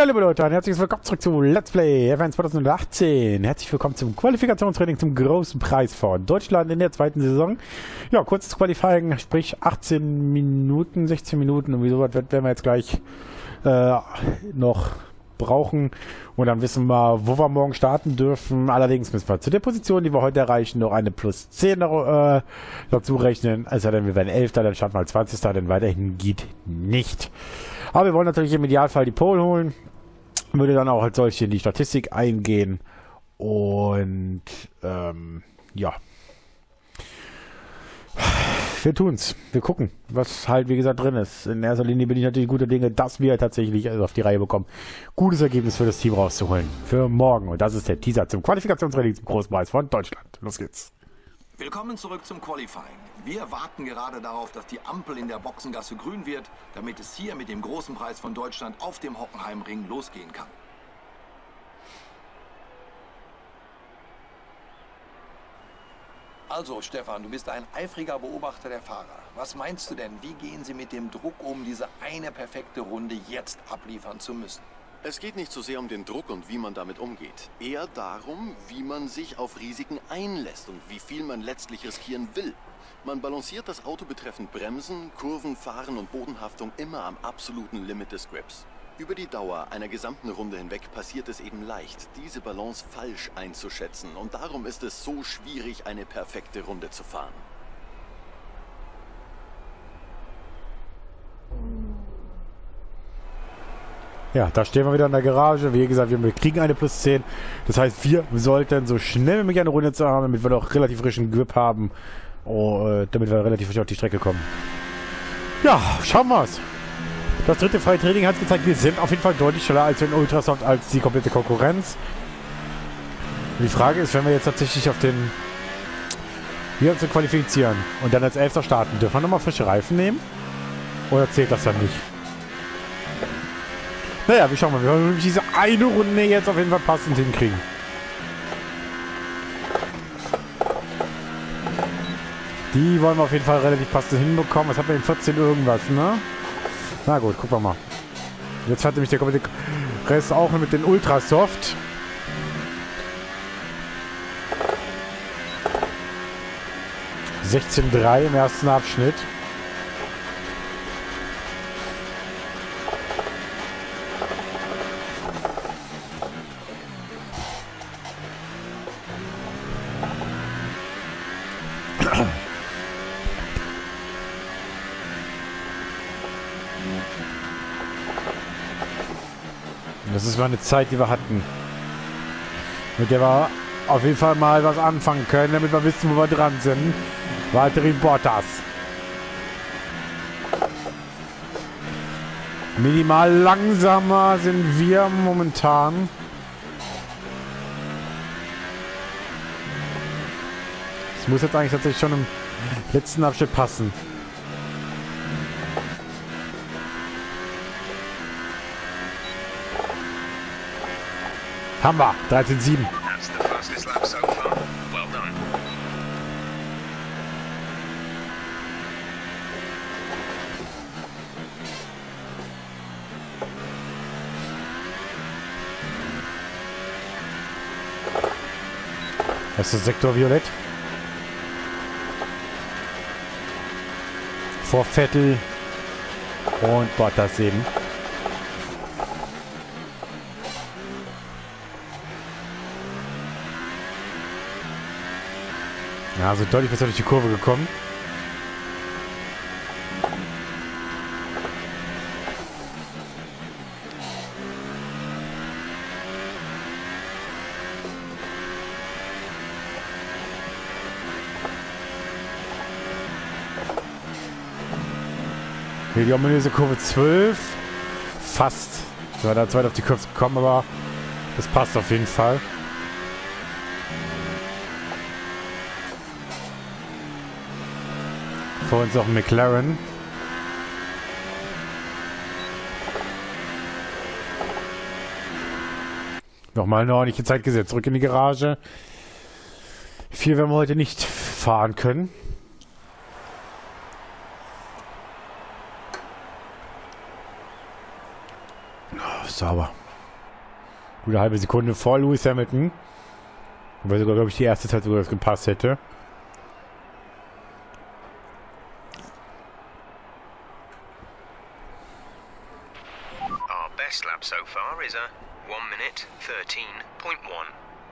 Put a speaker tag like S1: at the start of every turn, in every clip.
S1: Ja, liebe Leute, herzlich willkommen zurück zu Let's Play F1 2018. Herzlich willkommen zum Qualifikationstraining zum großen Preis von Deutschland in der zweiten Saison. Ja, kurzes Qualifying, sprich 18 Minuten, 16 Minuten und wieso werden wir jetzt gleich noch brauchen. Und dann wissen wir, wo wir morgen starten dürfen. Allerdings müssen wir zu der Position, die wir heute erreichen, noch eine plus 10 dazu rechnen. Also dann, wir werden 11. Dann starten wir als 20. Denn weiterhin geht nicht. Aber wir wollen natürlich im Idealfall die Pole holen. Würde dann auch als solche in die Statistik eingehen. Und ja. Wir tun's. Wir gucken, was halt wie gesagt drin ist. In erster Linie bin ich natürlich guter Dinge, dass wir tatsächlich auf die Reihe bekommen, gutes Ergebnis für das Team rauszuholen. Für morgen. Und das ist der Teaser zum Qualifikationstraining zum Großpreis von Deutschland. Los geht's.
S2: Willkommen zurück zum Qualifying. Wir warten gerade darauf, dass die Ampel in der Boxengasse grün wird, damit es hier mit dem großen Preis von Deutschland auf dem Hockenheimring losgehen kann. Also, Stefan, du bist ein eifriger Beobachter der Fahrer. Was meinst du denn, wie gehen sie mit dem Druck um, diese eine perfekte Runde jetzt abliefern zu müssen?
S3: Es geht nicht so sehr um den Druck und wie man damit umgeht. Eher darum, wie man sich auf Risiken einlässt und wie viel man letztlich riskieren will. Man balanciert das Auto betreffend Bremsen, Kurven, Fahren und Bodenhaftung immer am absoluten Limit des Grips. Über die Dauer einer gesamten Runde hinweg passiert es eben leicht, diese Balance falsch einzuschätzen. Und darum ist es so schwierig, eine perfekte Runde zu fahren.
S1: Ja, da stehen wir wieder in der Garage. Wie gesagt, wir kriegen eine plus 10. Das heißt, wir sollten so schnell wie möglich eine Runde zu haben, damit wir noch relativ frischen Grip haben. Damit wir relativ frisch auf die Strecke kommen. Ja, schauen wir es. Das dritte freie Training hat gezeigt, wir sind auf jeden Fall deutlich schneller als in Ultrasoft als die komplette Konkurrenz. Die Frage ist, wenn wir jetzt tatsächlich auf den... Wir uns qualifizieren und dann als 11. starten, dürfen wir nochmal frische Reifen nehmen? Oder zählt das dann nicht? Naja, wir schauen mal, wir wollen diese eine Runde jetzt auf jeden Fall passend hinkriegen. Die wollen wir auf jeden Fall relativ passend hinbekommen. Was haben wir denn? 14 irgendwas, ne? Na gut, gucken wir mal. Jetzt hat nämlich der komplette Rest auch mit den Ultrasoft. (16:3) im ersten Abschnitt. Das ist mal eine Zeit, die wir hatten. Mit der wir auf jeden Fall mal was anfangen können, damit wir wissen, wo wir dran sind. Valtteri Bottas. Minimal langsamer sind wir momentan. Das muss jetzt eigentlich tatsächlich schon im letzten Abschnitt passen. Haben wir. 13:7. Das ist Sektor Violett. Vor Vettel und Bottas eben. Ja, sind deutlich besser durch die Kurve gekommen. Hier die ominöse Kurve 12. Fast. Wir waren da zweit auf die Kurve gekommen, aber das passt auf jeden Fall. Vor uns auch ein McLaren. Nochmal eine ordentliche Zeit gesetzt. Zurück in die Garage. Viel werden wir heute nicht fahren können. Oh, sauber. Gute halbe Sekunde vor Lewis Hamilton. Weil sogar, glaube ich, die erste Zeit sogar das gepasst hätte.
S4: Our best lap so far is a 1 minute 13.1.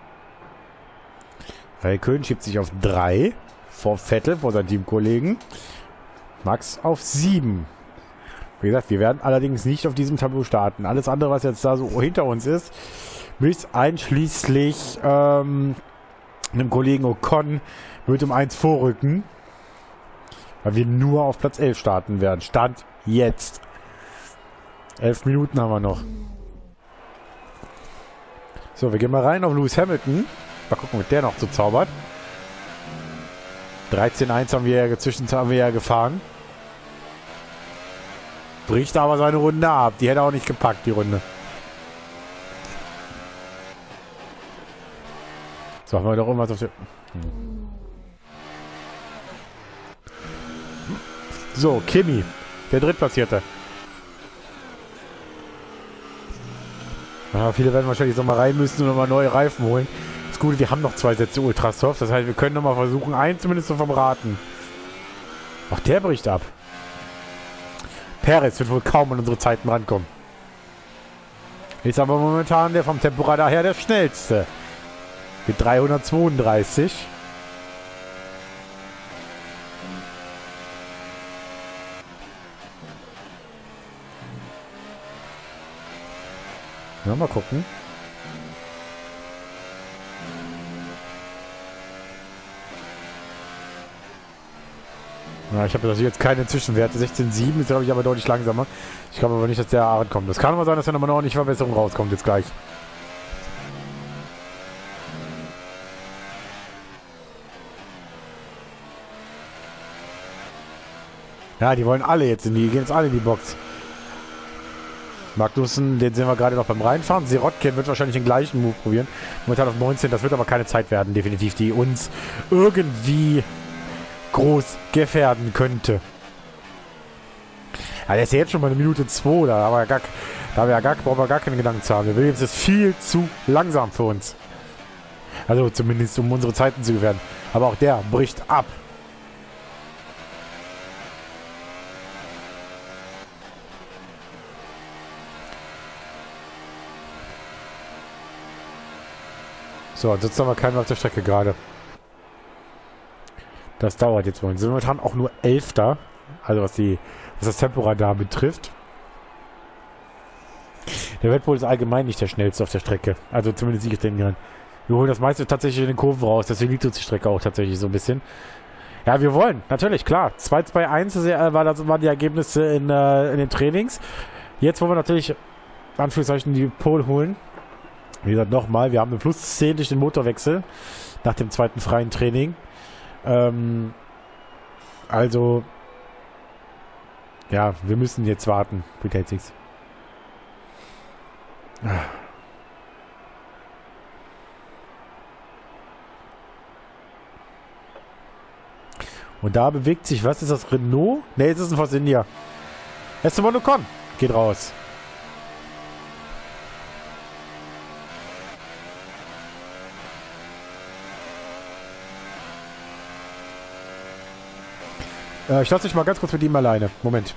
S1: Raikkonen schiebt sich auf 3 vor Vettel, vor seinen Teamkollegen. Max auf 7. Wie gesagt, wir werden allerdings nicht auf diesem Tableau starten. Alles andere, was jetzt da so hinter uns ist, bis einschließlich einem Kollegen Ocon wird um 1 vorrücken. Weil wir nur auf Platz 11 starten werden. Stand jetzt. 11 Minuten haben wir noch. So, wir gehen mal rein auf Lewis Hamilton. Mal gucken, was der noch so zaubert. 13:1 haben wir ja gefahren. Bricht aber seine Runde ab. Die hätte er auch nicht gepackt, die Runde. So, haben wir doch irgendwas auf der... So, Kimi. Der Drittplatzierte. Ja, viele werden wahrscheinlich noch mal rein müssen und nochmal neue Reifen holen. Das Gute, wir haben noch 2 Sätze Ultrasoft. Das heißt, wir können nochmal versuchen, einen zumindest zu verbraten. Ach, der bricht ab. Perez wird wohl kaum an unsere Zeiten rankommen. Ist aber momentan der vom Temporadar her der schnellste. Mit 332. Ja, mal gucken. Ja, ich habe natürlich jetzt keine Zwischenwerte. 16,7 ist, glaube ich, aber deutlich langsamer. Ich glaube aber nicht, dass der Aaron kommt. Das kann aber sein, dass da nochmal eine ordentliche Verbesserung rauskommt jetzt gleich. Ja, die wollen alle jetzt gehen jetzt alle in die Box. Magnussen, den sehen wir gerade noch beim Reinfahren. Sirotkin wird wahrscheinlich den gleichen Move probieren. Momentan auf 19, das wird aber keine Zeit werden, definitiv, die uns irgendwie groß gefährden könnte. Ja, der ist ja jetzt schon mal eine Minute 2, brauchen wir gar keine Gedanken zu haben. Der Williams ist viel zu langsam für uns. Also zumindest, um unsere Zeiten zu gefährden. Aber auch der bricht ab. So, ansonsten haben wir keinen auf der Strecke gerade. Das dauert jetzt mal. Wir sind momentan auch nur 11. Also was das Temporadar betrifft. Der Red Bull ist allgemein nicht der schnellste auf der Strecke. Also zumindest ich den kann. Wir holen das meiste tatsächlich in den Kurven raus. Deswegen liegt uns die Strecke auch tatsächlich so ein bisschen. Ja, wir wollen. Natürlich, klar. 2-2-1 waren die Ergebnisse in den Trainings. Jetzt wollen wir natürlich in Anführungszeichen die Pole holen. Wie gesagt, nochmal. Wir haben eine plus 10 durch den Motorwechsel. Nach dem zweiten freien Training. Also, ja, wir müssen jetzt warten. Bringt nichts. Und da bewegt sich, was ist das, Renault? Ne, jetzt ist ein Force India. Esteban Ocon geht raus. Ich lasse mich mal ganz kurz mit ihm alleine. Moment.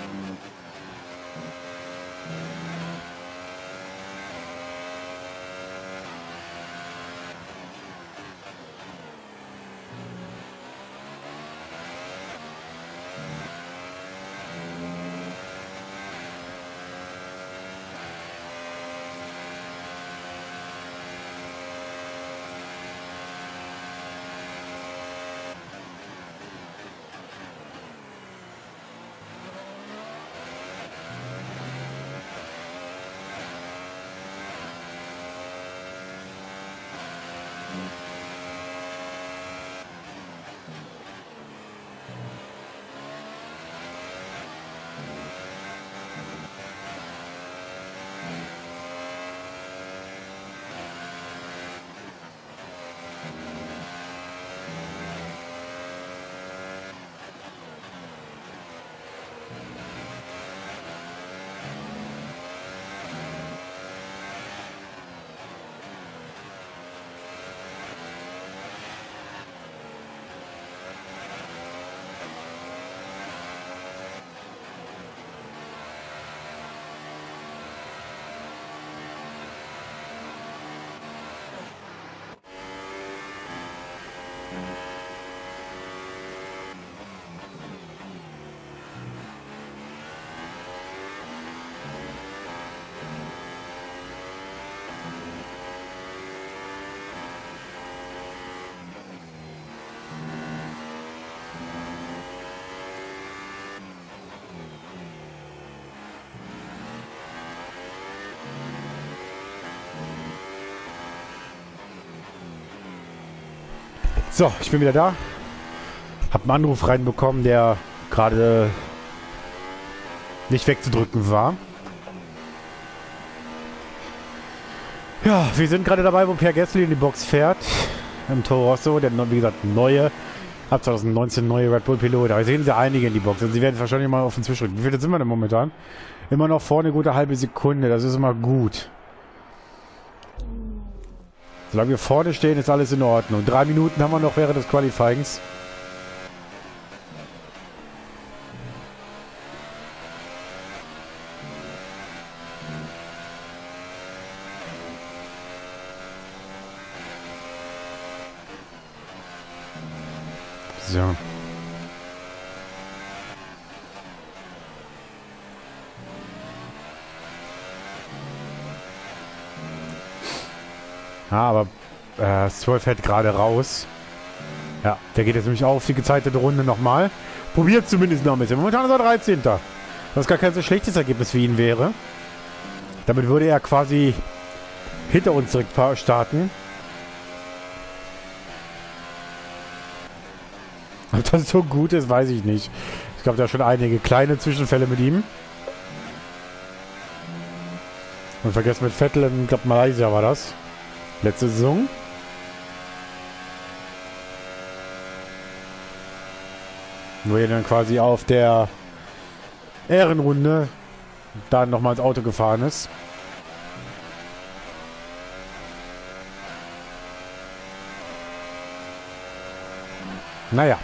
S1: So, ich bin wieder da. Hab einen Anruf reinbekommen, der gerade nicht wegzudrücken war. Ja, wir sind gerade dabei, wo Pierre Gasly in die Box fährt. Im Toro Rosso, der, wie gesagt, neue, ab 2019 neue Red Bull Pilot. Da sehen sie einige in die Box und sie werden wahrscheinlich mal auf den Zwischenrücken. Wie viele sind wir denn momentan? Immer noch vorne, gute halbe Sekunde. Das ist immer gut. Solange wir vorne stehen, ist alles in Ordnung. 3 Minuten haben wir noch während des Qualifyings. So. Ja, aber Stroll fährt gerade raus. Ja, der geht jetzt nämlich auf die gezeitete Runde nochmal. Probiert zumindest noch ein bisschen. Momentan ist er 13. Was gar kein so schlechtes Ergebnis für ihn wäre. Damit würde er quasi hinter uns direkt starten. Ob das so gut ist, weiß ich nicht. Es gab da schon einige kleine Zwischenfälle mit ihm. Und vergessen mit Vettel in, ich glaube, Malaysia war das. Letzte Saison. Wo er dann quasi auf der Ehrenrunde dann nochmal ins Auto gefahren ist. Naja.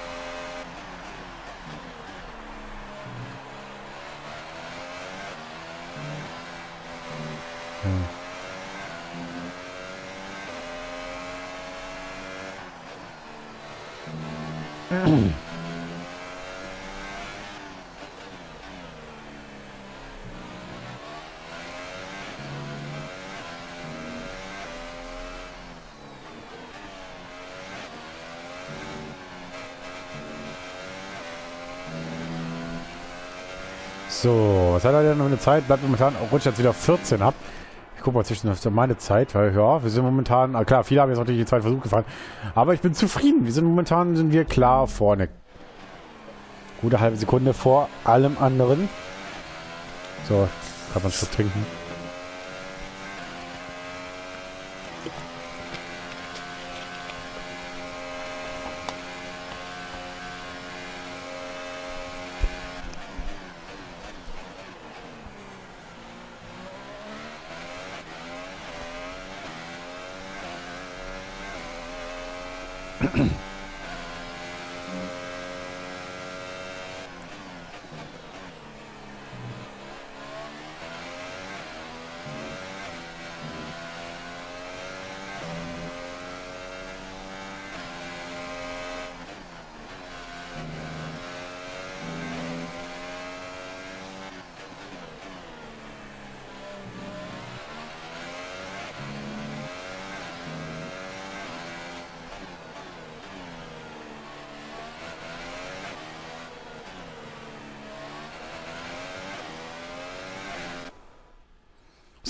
S1: So, was hat er denn noch eine Zeit? Bleibt momentan, rutscht jetzt wieder 14 ab. Ich gucke mal zwischen meine Zeit, weil ja, wir sind momentan, klar, viele haben jetzt natürlich den zweiten Versuch gefahren, aber ich bin zufrieden. Momentan sind wir klar vorne. Gute halbe Sekunde vor allem anderen. So, kann man es trinken.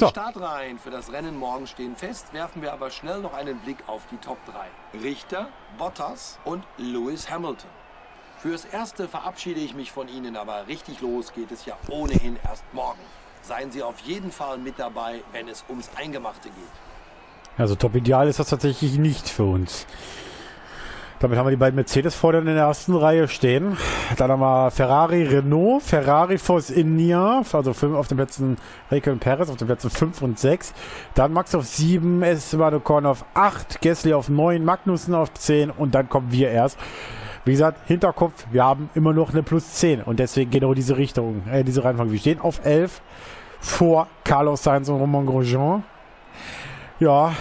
S1: So.
S2: Startreihen für das Rennen morgen stehen fest, werfen wir aber schnell noch einen Blick auf die Top 3. Richter, Bottas und Lewis Hamilton. Fürs Erste verabschiede ich mich von Ihnen, aber richtig los geht es ja ohnehin erst morgen. Seien Sie auf jeden Fall mit dabei, wenn es ums Eingemachte geht.
S1: Also top ideal ist das tatsächlich nicht für uns. Damit haben wir die beiden Mercedes vorne in der ersten Reihe stehen. Dann haben wir Ferrari, Renault, Ferrari, Force India, also 5 auf den Plätzen, Raikkonen, Perez auf den Plätzen 5 und 6. Dann Max auf 7, Esteban Ocon auf 8, Gasly auf 9, Magnussen auf 10 und dann kommen wir erst. Wie gesagt, Hinterkopf, wir haben immer noch eine plus 10 und deswegen genau diese Richtung, diese Reihenfolge. Wir stehen auf 11 vor Carlos Sainz und Romain Grosjean. Ja,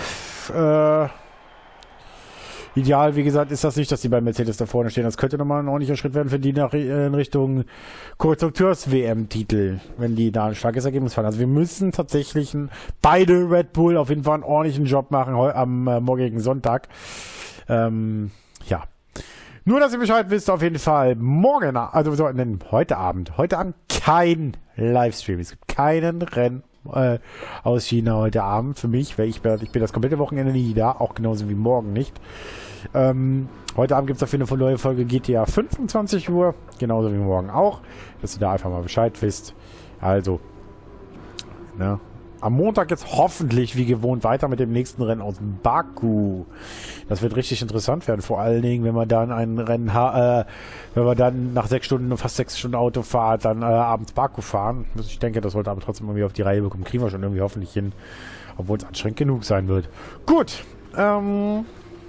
S1: ideal, wie gesagt, ist das nicht, dass die beiden Mercedes da vorne stehen. Das könnte nochmal ein ordentlicher Schritt werden für die in Richtung Konstrukteurs-WM-Titel, wenn die da ein starkes Ergebnis fahren. Also wir müssen tatsächlich beide Red Bull auf jeden Fall einen ordentlichen Job machen am morgigen Sonntag. Ja. Nur, dass ihr Bescheid wisst, auf jeden Fall morgen, also heute Abend kein Livestream. Es gibt keinen Rennen aus China heute Abend für mich, weil ich bin das komplette Wochenende nie da, auch genauso wie morgen nicht. Heute Abend gibt es dafür eine neue Folge GTA 25 Uhr, genauso wie morgen auch, dass ihr da einfach mal Bescheid wisst. Also, ne? Am Montag jetzt hoffentlich wie gewohnt weiter mit dem nächsten Rennen aus Baku. Das wird richtig interessant werden, vor allen Dingen, wenn man dann ein Rennen wenn wir dann nach 6 Stunden, fast 6 Stunden Autofahrt, dann abends Baku fahren. Ich denke, das sollte aber trotzdem irgendwie auf die Reihe bekommen. Kriegen wir schon irgendwie hoffentlich hin, obwohl es anstrengend genug sein wird. Gut, ja,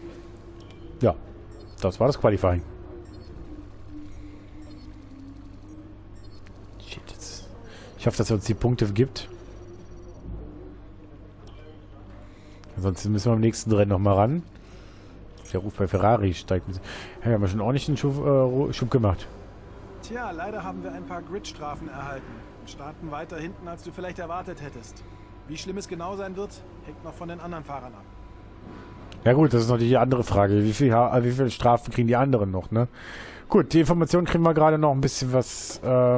S1: das war das Qualifying. Shit, jetzt. Ich hoffe, dass er uns die Punkte gibt. Ansonsten müssen wir am nächsten Rennen nochmal ran. Der Ruf bei Ferrari steigt. Ja, wir haben ja schon ordentlich einen Schub gemacht.
S5: Tja, leider haben wir ein paar Gridstrafen erhalten und starten weiter hinten, als du vielleicht erwartet hättest. Wie schlimm es genau sein wird, hängt noch von den anderen Fahrern ab. Ja
S1: gut, das ist natürlich die andere Frage. Wie viele Strafen kriegen die anderen noch, ne? Gut, die Informationen kriegen wir gerade noch ein bisschen was,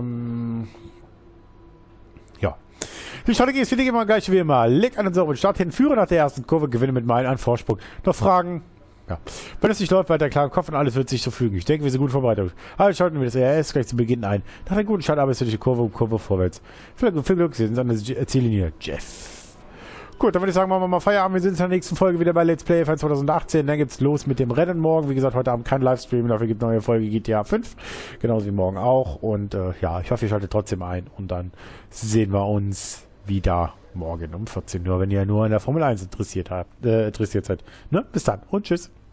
S1: ja. Die Strategie ist immer gleich wie immer. Leg einen sauberen Start hin, führe nach der ersten Kurve, gewinne mit Meilen einen Vorsprung. Noch Fragen? Ja. Wenn es nicht läuft, weiter klar im Kopf und alles wird sich so fügen. Ich denke, wir sind gut vorbereitet. Also schalten wir das ERS gleich zu Beginn ein. Nach einem guten Start arbeitest du durch die Kurve vorwärts. Viel Glück, Sie sind an der Ziellinie. Jeff. Gut, dann würde ich sagen, machen wir mal Feierabend. Wir sehen uns in der nächsten Folge wieder bei Let's Play F1 2018. Dann geht's los mit dem Rennen morgen. Wie gesagt, heute Abend kein Livestream. Dafür gibt es eine neue Folge GTA 5. Genauso wie morgen auch. Und ja, ich hoffe, ihr schaltet trotzdem ein. Und dann sehen wir uns wieder morgen um 14 Uhr, wenn ihr nur an der Formel 1 interessiert seid. Ne? Bis dann und tschüss.